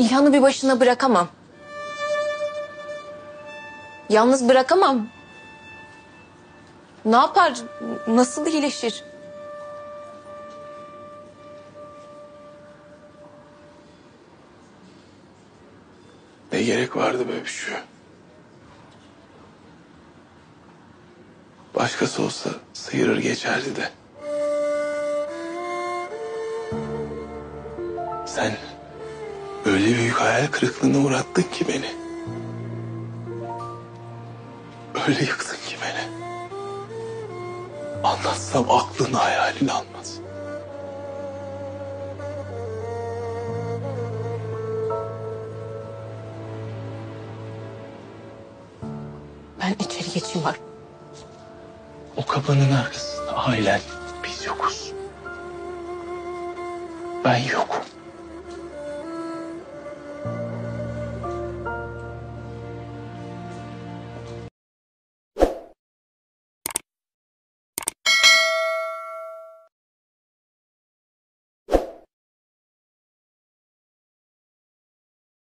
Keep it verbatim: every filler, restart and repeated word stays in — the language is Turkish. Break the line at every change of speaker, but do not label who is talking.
İlhan'ı bir başına bırakamam. Yalnız bırakamam. Ne yapar? Nasıl iyileşir?
Ne gerek vardı böyle bir şeye? Başkası olsa sıyırır geçerdi de. Sen öyle büyük hayal kırıklığına uğrattın ki beni. Öyle yıktın ki beni. Anlatsam aklın hayalin almaz.
Ben içeri geçeyim bak.
O kapının arkasında ailen, biz yokuz. Ben yokum.